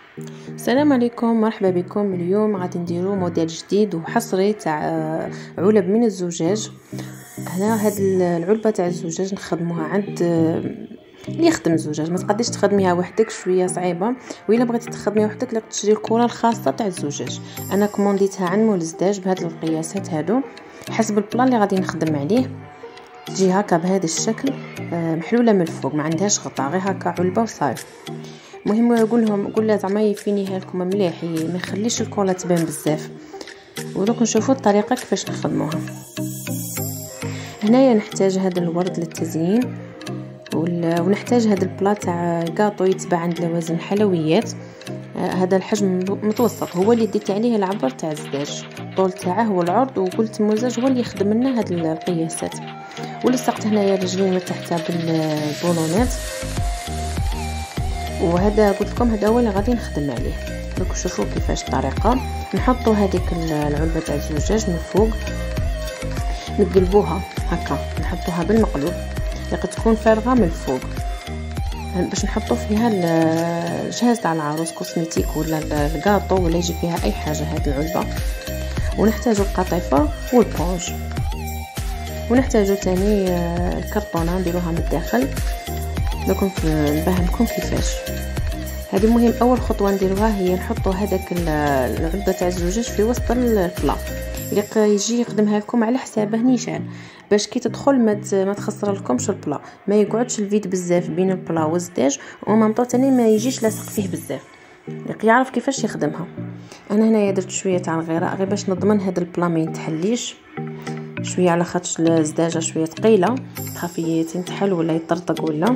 السلام عليكم، مرحبا بكم. اليوم غادي نديرو موديل جديد وحصري تاع علب من الزجاج. هنا هاد العلبه تاع الزجاج نخدموها عند اللي يخدم الزجاج. ما تقدريش تخدميها وحدك، شويه صعيبه. والا بغيتي تخدميها وحدك لك تشري الكره الخاصه تاع الزجاج. انا كومونديتها عند مول الزداج بهاد القياسات هادو حسب البلان اللي غادي نخدم عليه. تجي هكا بهذا الشكل، محلوله من الفوق، ما عندهاش غطاء، غير هكا علبه وصافي. المهم قول لها زعما يفينيها لكم مليح، ما يخليش الكولا تبان بزاف. ودوك نشوفوا الطريقه كيفاش نخدموها. هنايا نحتاج هذا الورد للتزيين، ونحتاج هذا البلا تاع كاطو يتباع عند لوازم الحلويات. هذا الحجم متوسط هو اللي ديت عليه العبر تاع الزجاج. الطول تاعه هو العرض، وقلت المزاج هو اللي يخدم لنا هاد القياسات. ولصقت هنايا رجلين من تحت بالبولونات. وهذا قلت لكم هذا هو اللي غادي نخدم عليه. دوك شوفوا كيفاش الطريقه. نحطوا هذيك العلبه تاع الزجاج من فوق، نقلبوها هكا، نحطوها بالمقلوب اللي تكون فارغه من الفوق باش نحطوا فيها الجهاز تاع العروس، كوسميتيك ولا الكاطو ولا يجي فيها اي حاجه. هذه العلبه ونحتاجوا القطيفه والبونج، ونحتاجوا تاني الكرتونه نديروها من الداخل. لكم نفهمكم كيفاش. هذه المهم اول خطوه نديروها هي نحطوا هذاك العلبه تاع الزجاج في وسط البلا اللي يجي يخدمها لكم على حسابه نيشان، باش كي تدخل ما تخسر لكمش البلا، ما يقعدش الفيد بزاف بين البلا والزجاج، ومامطو تاني ما يجيش لاصق فيه بزاف، يعرف كيفاش يخدمها. انا هنايا درت شويه تاع الغراء غير باش نضمن هذا البلا ما يتحليش شويه، على خاطر الزداجه شويه ثقيله، تخافي تنتحل ولا يطرطق ولا.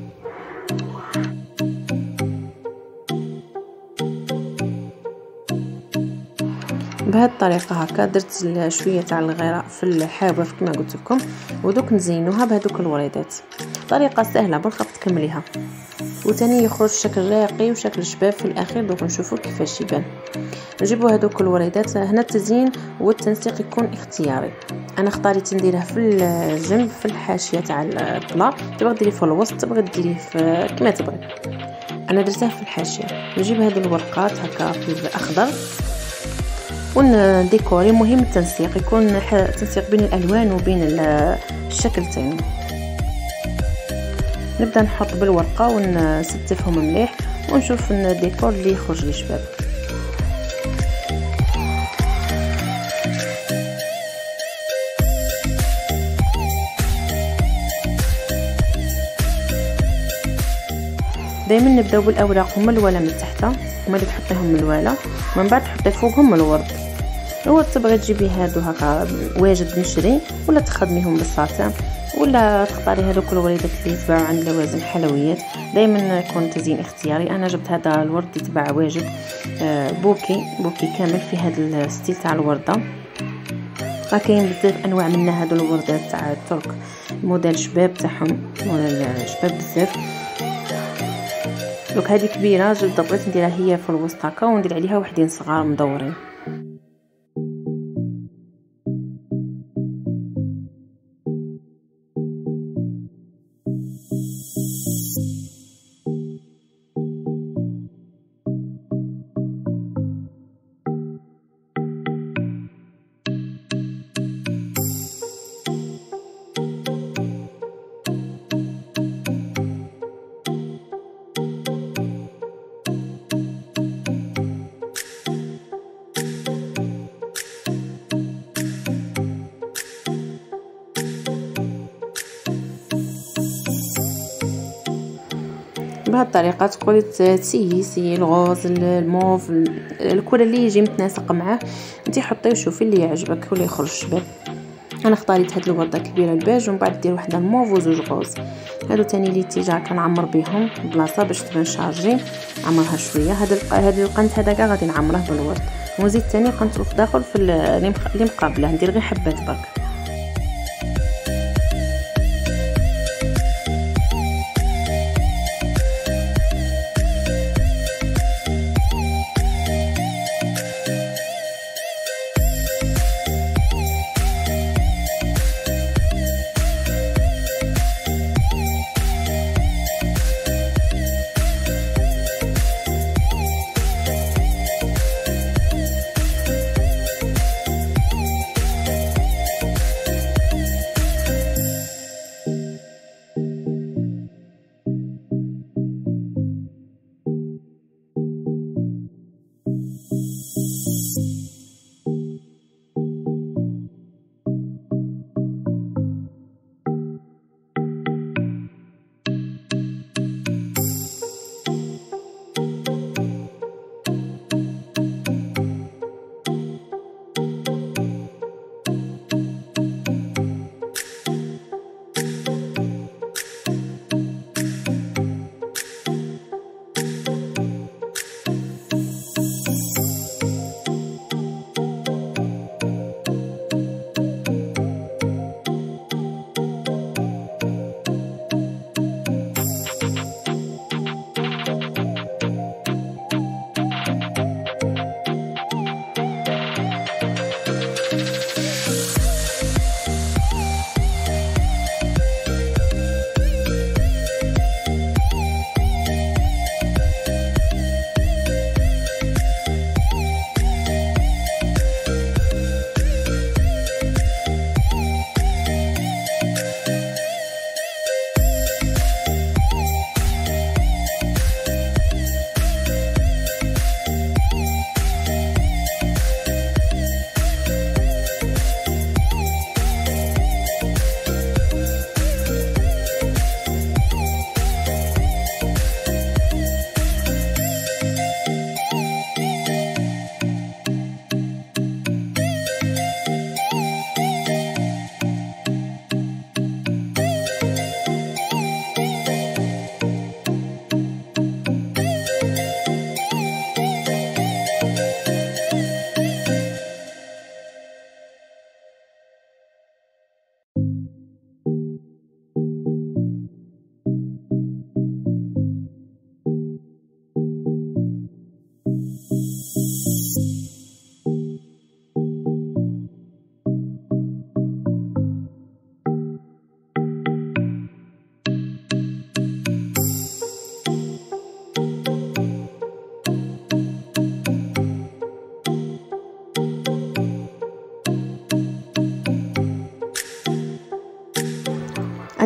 بهذه الطريقه هكا درت شويه تاع الغراء في الحواف كما قلت لكم، ودوك نزينوها بهذوك الوريدات. طريقه سهله بالخط تكمليها، وتاني يخرج شكل راقي وشكل شباب في الاخير. دوك نشوفوا كيفاش يبان. نجيبوا هذوك الوريدات. هنا التزيين والتنسيق يكون اختياري. انا اختاريت نديرها في الجنب في الحاشيه تاع البلا، تبغي ديري في الوسط، تبغي ديري في كما تبغي. انا درتها في الحاشيه. نجيب هذه الورقات هكا في الاخضر ونديكوري. مهم التنسيق يكون تنسيق بين الالوان وبين الشكلتين. نبدا نحط بالورقه ونستفهم مليح ونشوف الديكور اللي يخرج لي شباب. دائما نبداو بالاوراق هما الوالا من تحت، هما اللي تحطيهم من الوالا، من بعد تحطي فوقهم الورد. الورد تبغي تجيبي هادو هكا واجد مشري، ولا تخدميهم بالساتان، ولا تختاري هذوك الوريدات اللي يتباعوا عند لوازم الحلويات. دائما يكون تزيين اختياري. انا جبت هذا الورد يتباع واجد، بوكي كامل في هذا الستيل تاع الورده. كاين بزاف انواع من هادو الوردات تاع الترك، موديل شباب تاعهم، موديل شباب بزاف. دوك هذه كبيره جبت بغيت نديرها هي في الوسط هكا، وندير عليها وحدين صغار مدورين. بهذه الطريقه تقدري تسيي الغوز، الموف، الكل اللي يجي متناسق معاه انت حطيه وشوفي اللي يعجبك واللي يخرج شباب. انا اختاريت هاد الورده الكبيره البيج، ومن بعد دير وحده موف وزوج غوز. هادو تاني اللي تيجا كنعمر بهم بلاصه باش تبان شارجي، عمرها شويه. هاد القنت هذا كاع غادي نعمره بالورد، ونزيد تاني قنت داخل في اللي مقابله، ندير غير حبات برك.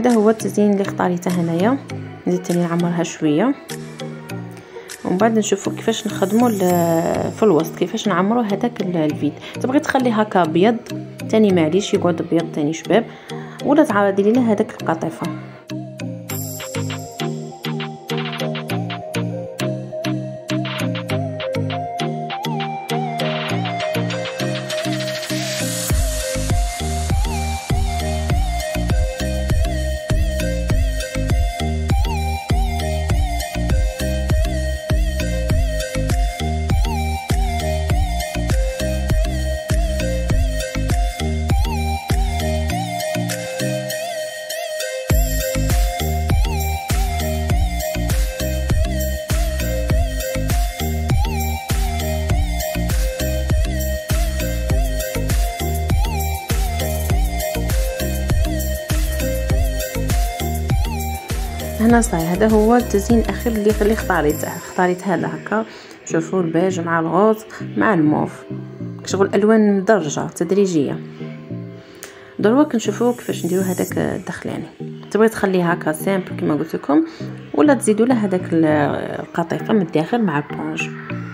هذا هو التزيين اللي اختاريته هنايا. نزيد تاني نعمرها شويه، ومن بعد نشوفوا كيفاش نخدموا في الوسط، كيفاش نعمروا هذاك الفيد. تبغي تخلي هكا ابيض تاني معليش، يقعد ابيض تاني شباب، ولا تعاودي لنا هذاك القطيفه. هنا صاي، هذا هو التزيين الاخير اللي اختاريت هذا هكا. شوفوا البيج مع الغوز مع الموف، شغل الوان مدرجه تدريجيه. دروك كنشوفوا كيفاش نديروا هذاك الدخلاني. تبغي تخليه هكا سامبل كما قلت لكم، ولا تزيدوا له هذاك القطيفه من الداخل مع البونج.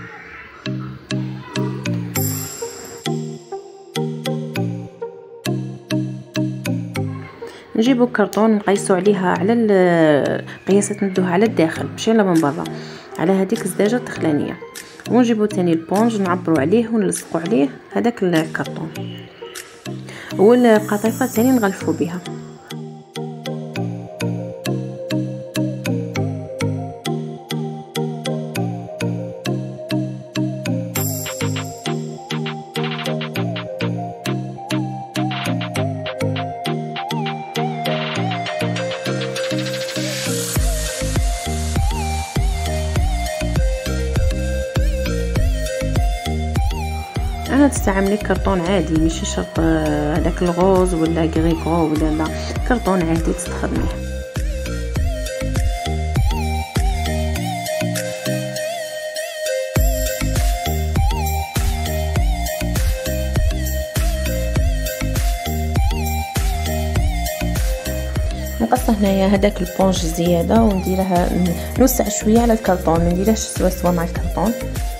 نجيبوا كرتون نقيسوا عليها على القياسات، ندوها على الداخل ماشي على من برا، على هذيك الزجاجه الدخلانيه. ونجيبوا تاني البونج نعبروا عليه ونلصقوا عليه هذاك الكرتون، والقطيفه تاني نغلفوا بها. انا تستعملي كرتون عادي، ماشي شرط هذاك الغوز ولا غريكو ولا لا، كرتون عادي تستخدميه. نقص هنايا هذاك البونج زياده ونديرها نوسع شويه على الكرتون، ما نديرهاش سوا مع الكرتون.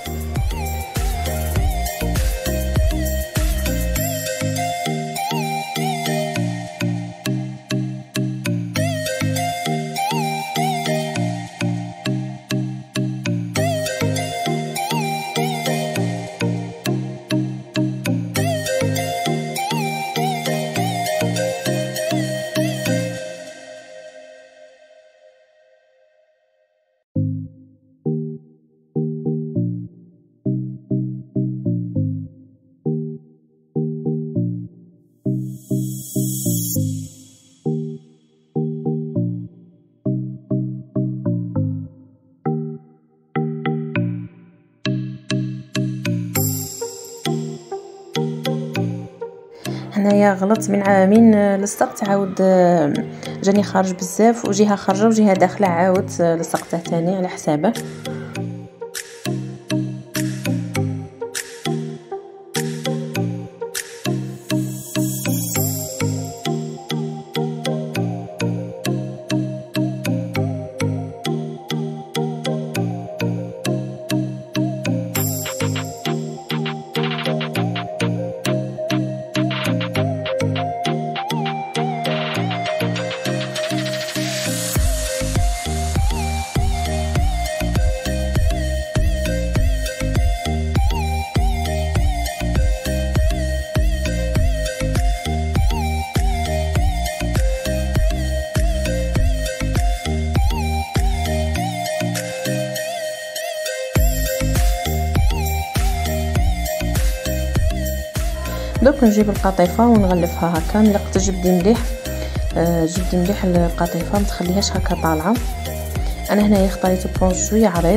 هنايا غلطت من لصقت، عاود جاني خارج بزاف، وجهه خارجه وجهه داخله، عاود لصقته ثاني على حسابه. دوك نجيب القطيفه ونغلفها هكا، نلقط جبدي مليح، جبدي مليح القطيفه ما تخليهاش هكا طالعه. انا هنايا اختاريت بونج شويه عريض.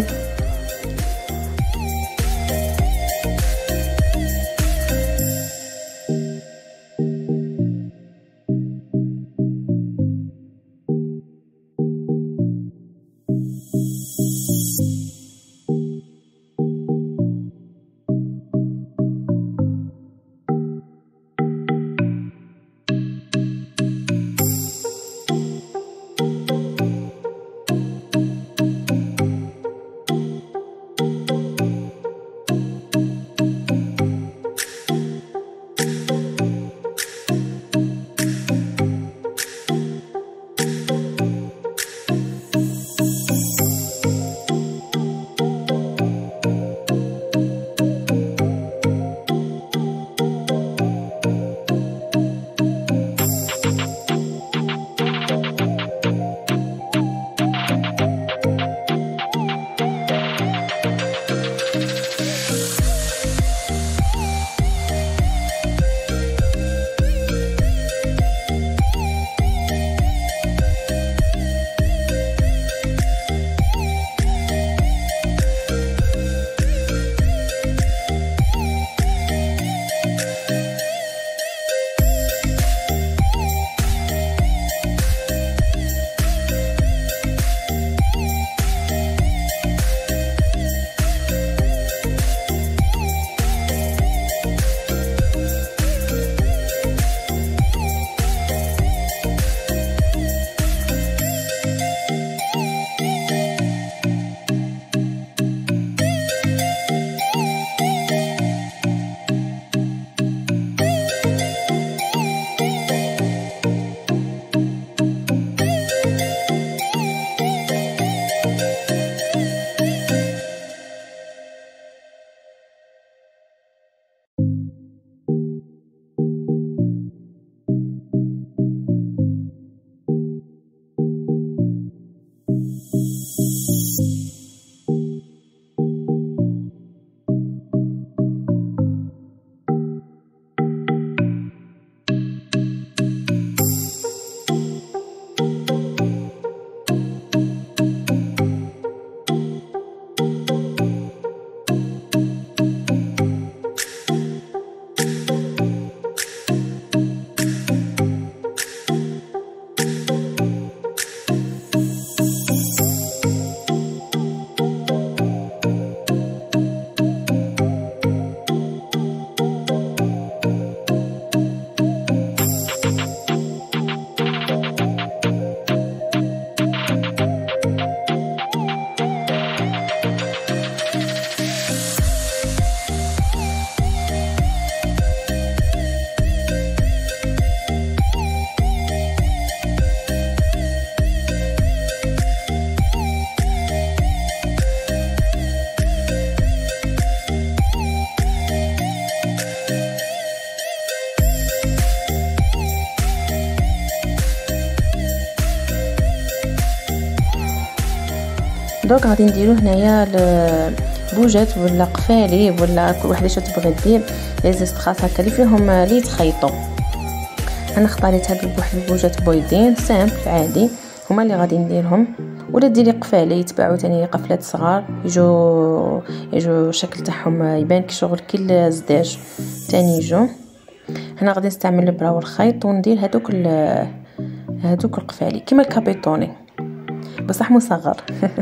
دوك غادي نديرو هنايا بوجات ولا قفالي ولا كل وحده اش تبغي دير لي زيستخاس هكا اللي فيهم لي تخيطوا. انا اختاريت هاد واحد البوجات بويضين سامبل عادي هما اللي غادي نديرهم، ولا ديري قفالي يتباعوا ثاني قفلات صغار يجو الشكل تاعهم يبان كي شغل كي الزداج ثاني يجو. هنا غادي نستعمل البرا والخيط وندير هادوك القفالي كيما الكابيتوني بصح مصغر.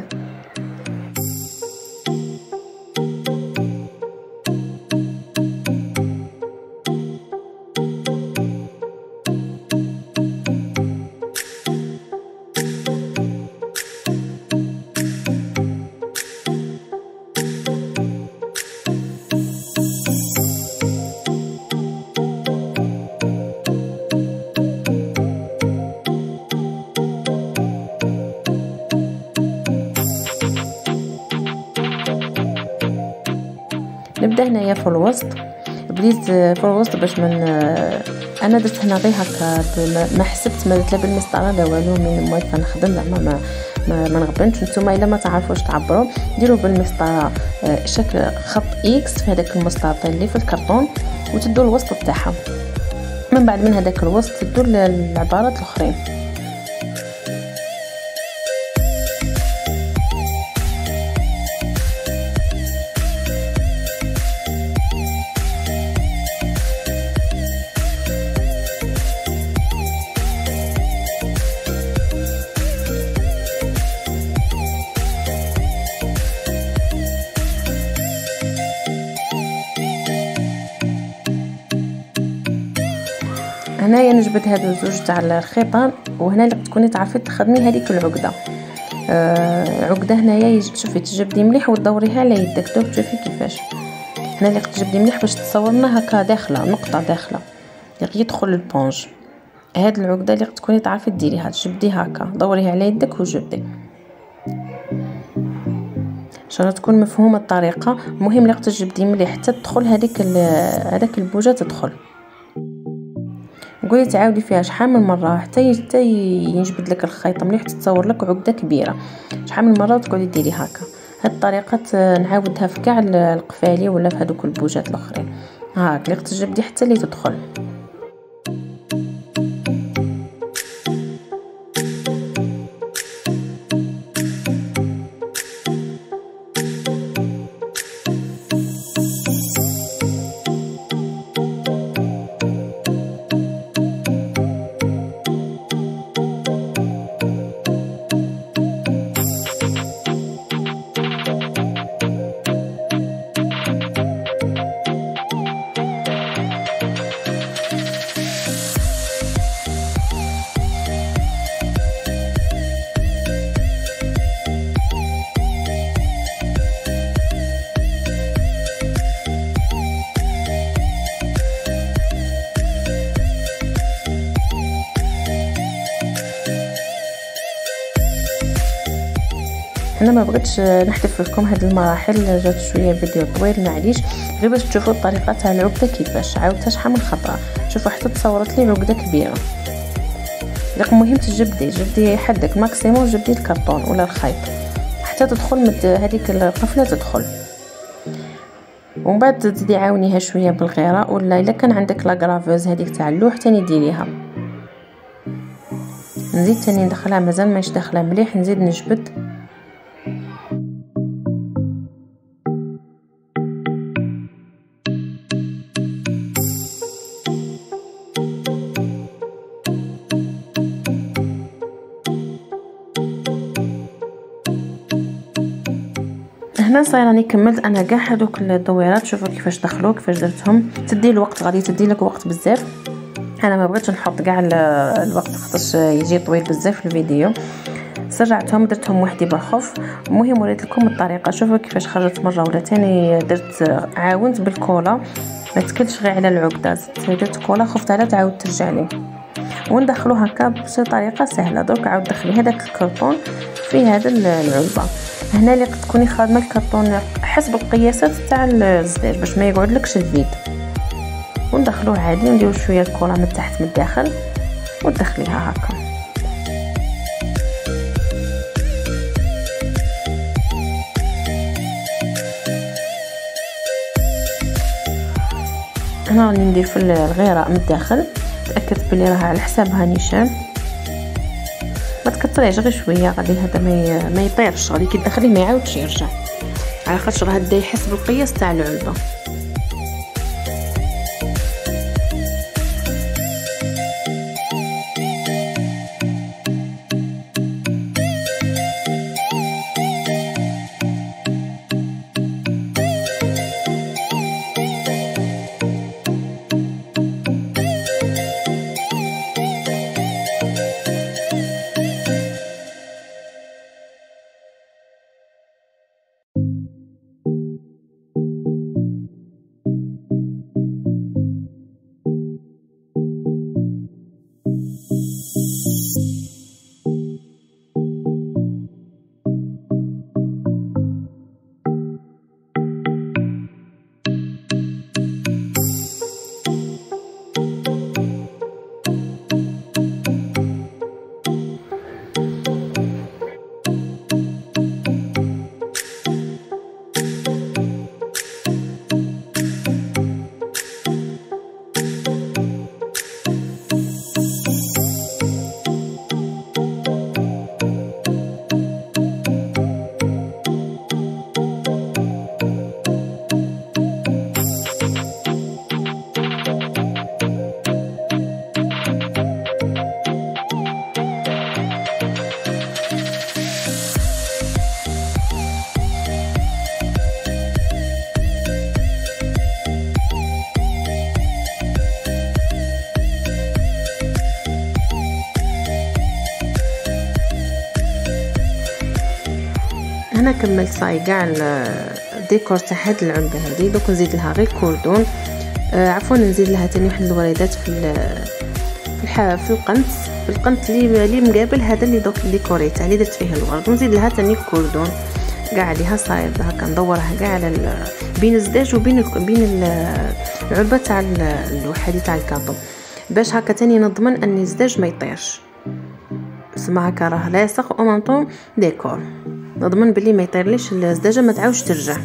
نبدا هنايا في الوسط، بديت في الوسط باش من انا درت هنا غير هكا ما حسبت ما درت لا بالمسطره لا والو من المواد كنخدم زعما ما نغبنش. نتوما الا ما تعرفوش تعبروا ديروا بالمسطره شكل خط اكس في هذاك المسطره اللي في الكرتون وتدوا الوسط تاعها. من بعد من هذاك الوسط تدوا العبارات الاخرين. هنايا نجبد هادو الزوج تاع الخيطان، وهنا اللي تكوني تعرفي تخدمي هذيك العقده. عقده هنايا شوفي تجبدي مليح وتدوريها على يدك. دوك شوفي كيفاش هنا اللي تجبدي مليح باش تصورنا هكا داخله نقطه داخله اللي يدخل البونج. هاد العقده اللي تكوني تعرفي ديريها تجبدي هكا دوريها على يدك وجبدي ان شاء الله تكون مفهومه الطريقه. المهم اللي تجبدي مليح حتى تدخل هذاك البوجه تدخل. قولي تعاودي فيها شحال من مره حتى ينجبد لك الخيط مليح تتصور لك عقده كبيره. شحال من مره تقعدي ديري هكا. هاد الطريقه نعاودها في كاع القفالي ولا في هذوك البوجات الاخرين. هاك اللي تجبدي حتى اللي تدخل. انا ما بغيتش نحذف لكم هاد المراحل، جات شويه فيديو طويل معليش، غير باش تشوفوا الطريقه تاع العقده كيفاش عاودتها شحال من خطره. شوفوا حتى تصورت لي عقده كبيره. المهم تجبدي حدك ماكسيموم، جبدي الكرتون ولا الخيط حتى تدخل هذيك القفله تدخل. ومن بعد تزيدي عاونيها شويه بالغيره، ولا الا كان عندك لا غرافوز هذيك تاع اللوح تاني ديريها. نزيد تاني ندخلها، مازال ماهيش داخله مليح، نزيد نجبد. هنا صاير راني كملت انا كاع هذوك الدويرات. شوفوا كيفاش دخلوا كيفاش درتهم. تدي الوقت، غادي تدي لك وقت بزاف. انا ما بغيتش نحط كاع الوقت خاطرش يجي طويل بزاف في الفيديو. سرعتهم درتهم وحدي بالخوف. المهم وريت لكم الطريقه. شوفوا كيفاش خرجت مره ولا ثاني. درت عاونت بالكولا، ما تكلش غير على العقده، درت كولا خفت على تعاود ترجع لي. وندخلو هكا بطريقه سهله. درك عاود دخلي هذاك الكرتون في هذا العلبه. هنا اللي تكوني خادمه الكرتون حسب القياسات تاع الزجاج باش ما يقعدلكش الفيد. وندخلوه عادي، نديرو شويه الكولا من تحت من الداخل وتدخليها هكا. انا راني ندير في الغيراء من الداخل، تاكدت بلي راها على حسابها نيشان، ما تكثريش غير شويه غادي هذا ما يطيرش، غادي كي تدخليه ما يعاودش يرجع، على خاطر هذا يحس بالقياس تاع العلبه. هنا كملت صاي كاع الديكور تاع هاد العلبه هذه. دوك نزيد لها غير كوردون، عفوا نزيد لها تاني واحد الوريدات في القنت اللي مقابل هذا اللي دوك ديكوريته اللي درت فيه الورد، ونزيد لها تاني كوردون كاع عليها صاير هكا ندورها كاع على بين الزداج وبين العلبه تاع اللوحه دي تاع الكاطو، باش هكا تاني نضمن ان الزداج ما يطيرش، سما هكا راه لاصق او مونطون ديكور، نضمن بلي ما يطيرليش الزداجه ما تعاودش ترجع.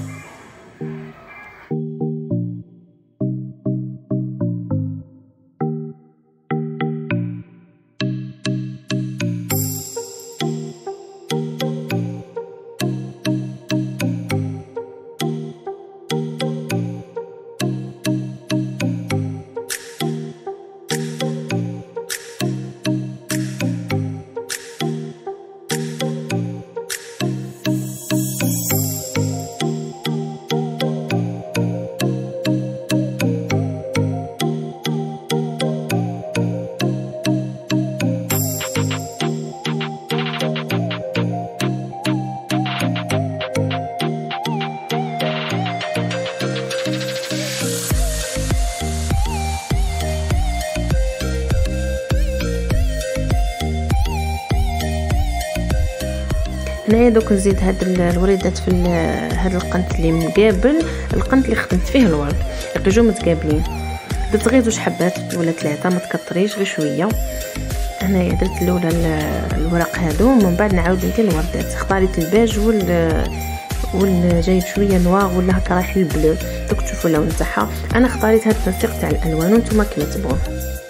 هنايا دوك نزيد هاد الوريدات في هاد القنت اللي مقابل القنت اللي خدمت فيه الورد، يلقيو متقابلين. درت غير 2 حبات ولا 3، ما تكتريش غير شويه. هنايا درت الاولى الورق هادو، ومن بعد نعاود ندير الوردات. اختاريت البيج جايب شويه نوار ولا هكا رايح للبلو، دوك تشوفوا اللون تاعها. انا اختاريت هاد التنسيق تاع الالوان وانتم كيما تبغوا.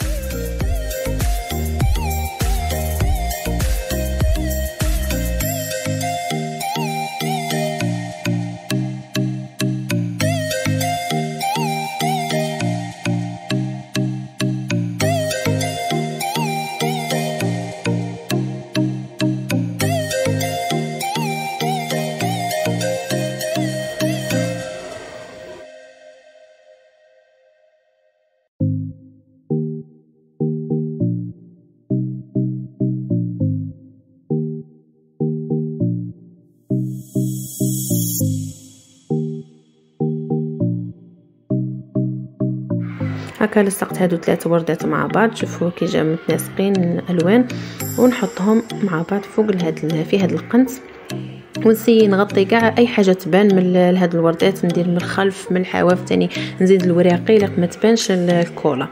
هكا لصقت هادو 3 وردات مع بعض، شوفوا كي جا متناسقين الالوان، ونحطهم مع بعض فوق في هاد القنت، ونسي نغطي كاع اي حاجه تبان من هاد الوردات. ندير من الخلف من الحواف تاني نزيد الوراقي لك ما تبانش الكولا.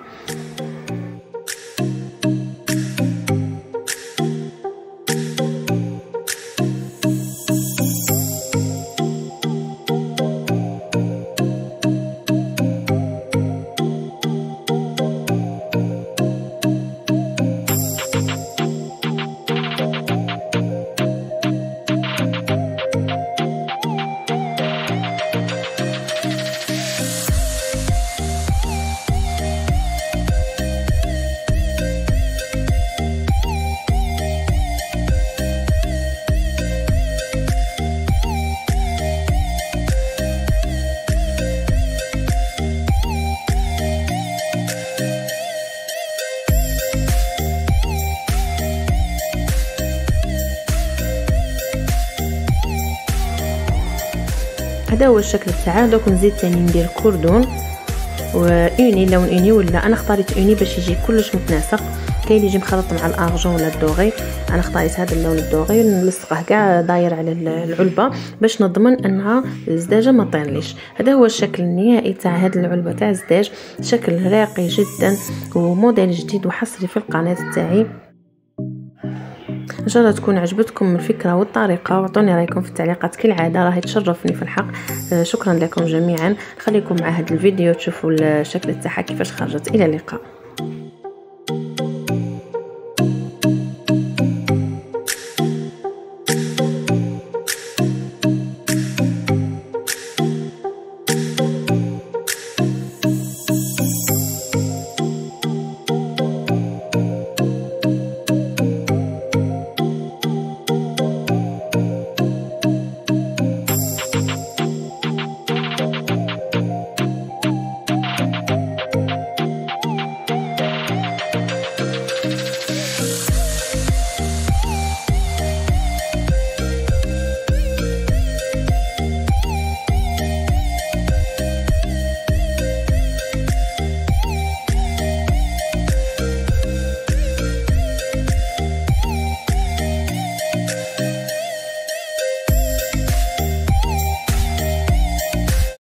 هذا هو الشكل تاعها. دوك نزيد ثاني ندير كوردون واوني، لون اوني، ولا انا اختاريت اوني باش يجي كلش متناسق. كاين اللي يجي مخلط مع الارجون ولا الدوغي، انا اختاريت هذا اللون الدوغي، نلصقه كاع داير على العلبه باش نضمن انها الزداجه ما طيرليش. هذا هو الشكل النهائي تاع هذه العلبه تاع الزداج، شكل راقي جدا وموديل جديد وحصري في القناه تاعي. ان شاء الله تكون عجبتكم الفكره والطريقه، واعطوني رايكم في التعليقات كالعاده، راهي تشرفني في الحق. شكرا لكم جميعا، خليكم مع هذا الفيديو تشوفوا الشكل تاعها كيفاش خرجت. الى اللقاء.